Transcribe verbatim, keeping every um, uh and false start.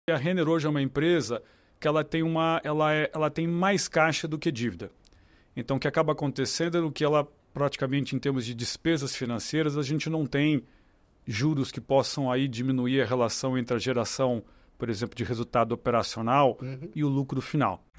A Renner hoje é uma empresa que ela tem, uma, ela é, ela tem mais caixa do que dívida. Então, o que acaba acontecendo é que ela, praticamente em termos de despesas financeiras, a gente não tem juros que possam aí diminuir a relação entre a geração, por exemplo, de resultado operacional uhum. e o lucro final.